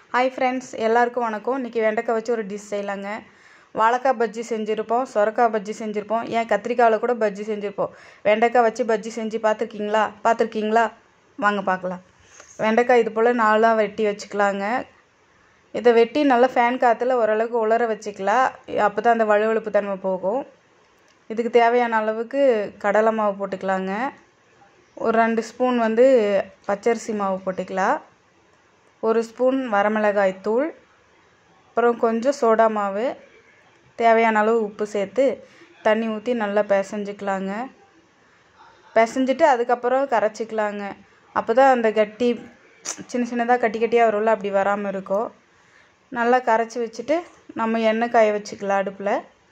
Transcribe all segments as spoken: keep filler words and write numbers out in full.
Hi friends, எல்லாருக்கும் வணக்கம். இன்றைக்கி வெண்டைக்காய் வச்சு ஒரு டிஷ் செய்யலாங்க. வாழைக்காய் பஜ்ஜி செஞ்சுருப்போம், சொரக்காய் பஜ்ஜி செஞ்சுருப்போம், ஏன் கத்திரிக்காயில் கூட பஜ்ஜி செஞ்சுருப்போம். வெண்டைக்காய் வச்சு பஜ்ஜி செஞ்சு பார்த்துருக்கீங்களா பார்த்துருக்கீங்களா வாங்க பார்க்கலாம். வெண்டைக்காய் இது போல் நாலாக வெட்டி வச்சுக்கலாங்க. இதை வெட்டி நல்லா ஃபேன் காற்றுல ஓரளவுக்கு உலர வச்சுக்கலாம். அப்போ தான் அந்த வழுவழுப்பு தன்மை போகும். இதுக்கு தேவையான அளவுக்கு கடலை மாவு போட்டுக்கலாங்க. ஒரு ரெண்டு ஸ்பூன் வந்து பச்சரிசி மாவு போட்டுக்கலாம். ஒரு ஸ்பூன் வரமிளகாய் தூள், அப்புறம் கொஞ்சம் சோடா மாவு, தேவையான அளவு உப்பு சேர்த்து தண்ணி ஊற்றி நல்லா பிசைஞ்சிக்கலாங்க. பிசைஞ்சிட்டு அதுக்கப்புறம் கரைச்சிக்கலாங்க. அப்போ தான் அந்த கட்டி சின்ன சின்னதாக கட்டி கட்டியாக வரும்ல, அப்படி வராமல் இருக்கும். நல்லா கரைச்சி வச்சுட்டு நம்ம எண்ணெய் காய வச்சுக்கலாம். அடுப்பில்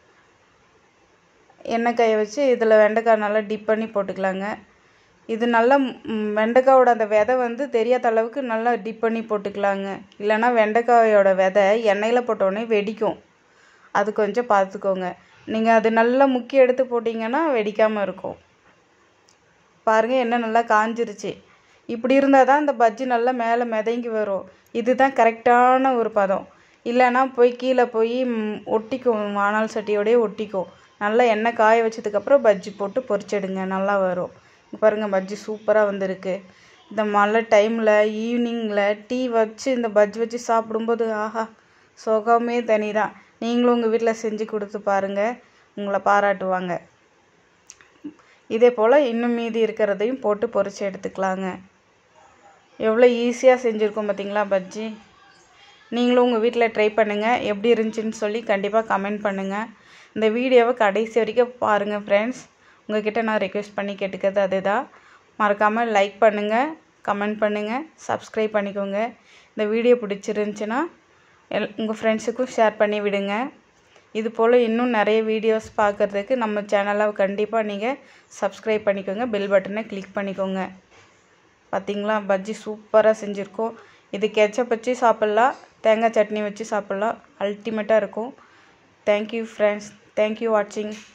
எண்ணெய் காய வச்சு இதில் வெண்டைக்காய் நல்லா டிப் பண்ணி போட்டுக்கலாங்க. இது நல்லா வெண்டைக்காயோட அந்த விதை வந்து தெரியாத அளவுக்கு நல்லா டிப் பண்ணி போட்டுக்கலாங்க. இல்லைன்னா வெண்டைக்காயோட விதை எண்ணெயில் போட்டோடனே வெடிக்கும். அது கொஞ்சம் பார்த்துக்கோங்க. நீங்கள் அது நல்லா முக்கி எடுத்து போட்டிங்கன்னா வெடிக்காமல் இருக்கும். பாருங்கள், எண்ணெய் நல்லா காஞ்சிருச்சு. இப்படி இருந்தால் தான் இந்த பஜ்ஜி நல்லா மேலே மிதங்கி வரும். இதுதான் கரெக்டான ஒரு பதம். இல்லைன்னா போய் கீழே போய் ஒட்டிக்கும், வானல் சட்டியோடய ஒட்டிக்கும். நல்லா எண்ணெய் காய வச்சதுக்கப்புறம் பஜ்ஜி போட்டு பொரிச்சிடுங்க, நல்லா வரும். பாருங்கள், பஜ்ஜி சூப்பராக வந்திருக்கு. இந்த மழை டைமில் ஈவினிங்கில் டீ வச்சு இந்த பஜ்ஜி வச்சு சாப்பிடும்போது ஆஹா, சுகமே தனி தான். நீங்களும் உங்கள் வீட்டில் செஞ்சு கொடுத்து பாருங்கள், உங்களை பாராட்டுவாங்க. இதே போல் இன்னும் மீதி இருக்கிறதையும் போட்டு பொரிச்சு எடுத்துக்கலாங்க. எவ்வளோ ஈஸியாக செஞ்சுருக்கோம் பார்த்தீங்களா பஜ்ஜி. நீங்களும் உங்கள் வீட்டில் ட்ரை பண்ணுங்கள். எப்படி இருந்துச்சுன்னு சொல்லி கண்டிப்பாக கமெண்ட் பண்ணுங்கள். இந்த வீடியோவை கடைசி வரைக்கும் பாருங்கள் ஃப்ரெண்ட்ஸ். உங்கள்கிட்ட நான் ரெக்வெஸ்ட் பண்ணி கேட்டுக்கிறது அதுதான். மறக்காமல் லைக் பண்ணுங்கள், கமெண்ட் பண்ணுங்கள், சப்ஸ்கிரைப் பண்ணிக்கோங்க. இந்த வீடியோ பிடிச்சிருந்துச்சின்னா எல் உங்கள் ஃப்ரெண்ட்ஸுக்கும் ஷேர் பண்ணி விடுங்க. இது போல் இன்னும் நிறைய வீடியோஸ் பார்க்குறதுக்கு நம்ம சேனலை கண்டிப்பாக நீங்கள் சப்ஸ்கிரைப் பண்ணிக்கோங்க, பெல் பட்டனை கிளிக் பண்ணிக்கோங்க. பார்த்திங்களா, பஜ்ஜி சூப்பராக செஞ்சுருக்கோம். இது கெச்சப் வச்சு சாப்பிட்லாம், தேங்காய் சட்னி வச்சு சாப்பிட்லாம், அல்டிமேட்டாக இருக்கும். தேங்க்யூ ஃப்ரெண்ட்ஸ், தேங்க்யூ வாட்சிங்.